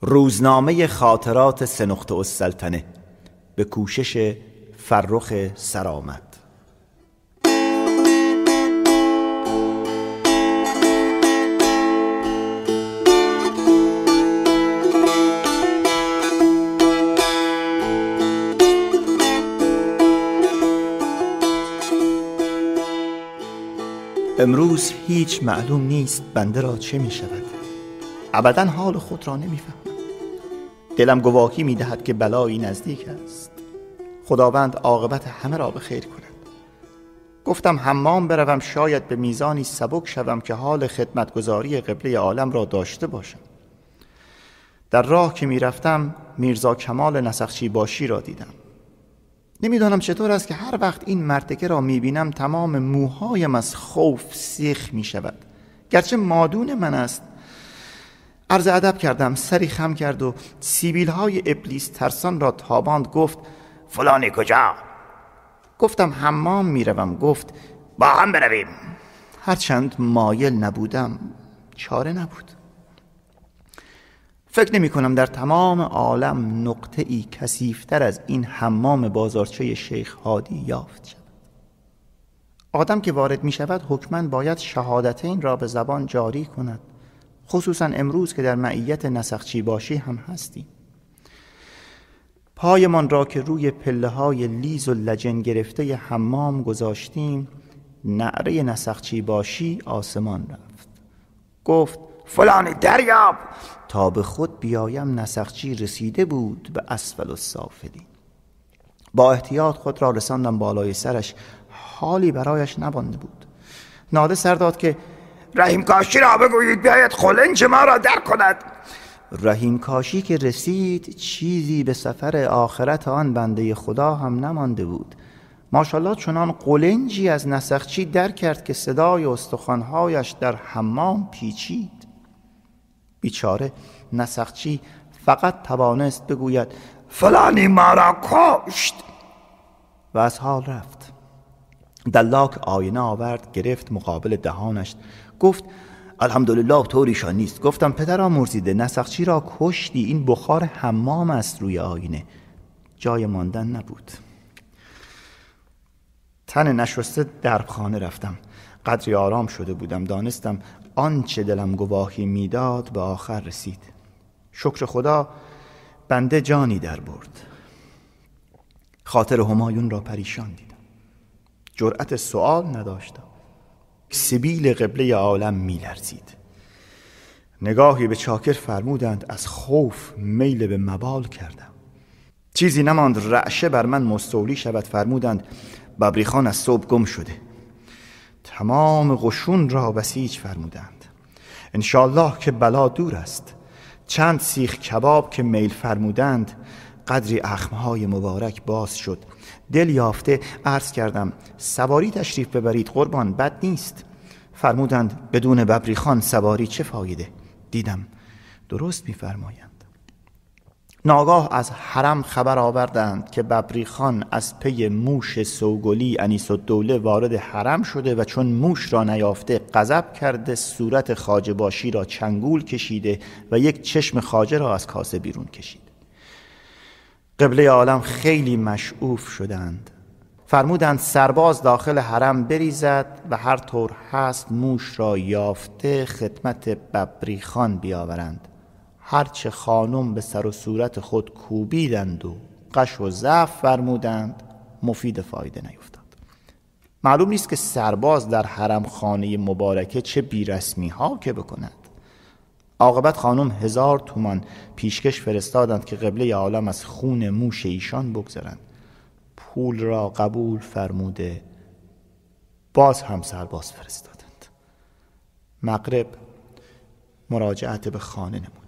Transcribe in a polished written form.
روزنامه خاطرات سنخته السلطنه به کوشش فرخ سرآمد. امروز هیچ معلوم نیست بنده را چه می شود. ابدا حال خود را نمی فهمم. دلم گواهی می دهد که بلایی نزدیک است. خداوند عاقبت همه را به خیر کند. گفتم حمام بروم، شاید به میزانی سبک شوم که حال خدمتگزاری قبله عالم را داشته باشم. در راه که می رفتم میرزا کمال نسخچی باشی را دیدم. نمیدانم چطور است که هر وقت این مرتکه را میبینم تمام موهایم از خوف سیخ میشود، گرچه مادون من است. عرض ادب کردم، سری خم کرد و سیبیل‌های ابلیس ترسان را تاباند. گفت فلانی کجا؟ گفتم حمام میروم. گفت با هم برویم. هرچند مایل نبودم چاره نبود. فکر نمی کنم در تمام عالم نقطه ای کثیف‌تر از این حمام بازارچه شیخ هادی یافت شود. آدم که وارد می شود حتماً باید شهادتین را به زبان جاری کند، خصوصا امروز که در معیت نسخچی باشی هم هستیم. پایمان را که روی پله های لیز و لجن گرفته حمام گذاشتیم، نعره نسخچی باشی آسمان رفت. گفت فلانی دریاب. تا به خود بیایم نسخچی رسیده بود به اسفل السافلین. با احتیاط خود را رساندم بالای سرش. حالی برایش نمانده بود. ناله سر داد که رحیم کاشی را بگویید بیاید خلنج ما را در کند. رحیم کاشی که رسید چیزی به سفر آخرت آن بنده خدا هم نمانده بود. ماشاءالله چنان قلنجی از نسخچی در کرد که صدای استخوانهایش در حمام پیچید. بیچاره نسخچی فقط توانست بگوید فلانی ما را کشت و از حال رفت. دلاک آینه آورد، گرفت مقابل دهانش، گفت الحمدلله طوریشان نیست. گفتم پدر آمرزیده، نسخچی را کشتی، این بخار حمام است روی آینه. جای ماندن نبود. تن نشسته در خانه رفتم. قدری آرام شده بودم. دانستم آنچه دلم گواهی میداد به آخر رسید. شکر خدا بنده جانی در برد. خاطر همایون را پریشان دیدم. جرأت سؤال نداشتم. سبیل قبله عالم میلرزید. نگاهی به چاکر فرمودند. از خوف میل به مبال کردم. چیزی نماند رعشه بر من مستولی شود. فرمودند ببریخان از صبح گم شده. تمام قشون را بسیج فرمودند. انشاءالله که بلا دور است. چند سیخ کباب که میل فرمودند، قدری اخمهای مبارک باز شد. دل یافته عرض کردم سواری تشریف ببرید قربان، بد نیست. فرمودند بدون ببریخان سواری چه فایده؟ دیدم درست می‌فرمایند. ناگاه از حرم خبر آوردند که ببریخان از پی موش سوگلی انیس الدوله وارد حرم شده و چون موش را نیافته غضب کرده، صورت خواجه باشی را چنگول کشیده و یک چشم خواجه را از کاسه بیرون کشید. قبله عالم خیلی مشعوف شدند. فرمودند سرباز داخل حرم بریزد و هر طور هست موش را یافته خدمت ببریخان بیاورند. هرچه خانم به سر و صورت خود کوبیدند و قش و ضعف فرمودند، مفید فایده نیفتاد. معلوم نیست که سرباز در حرم خانه مبارکه چه بیرسمی ها که بکند. عاقبت خانم 1000 تومان پیشکش فرستادند که قبله عالم از خون موش ایشان بگذرند. پول را قبول فرموده باز هم سرباز فرستادند. مغرب مراجعت به خانه نمود.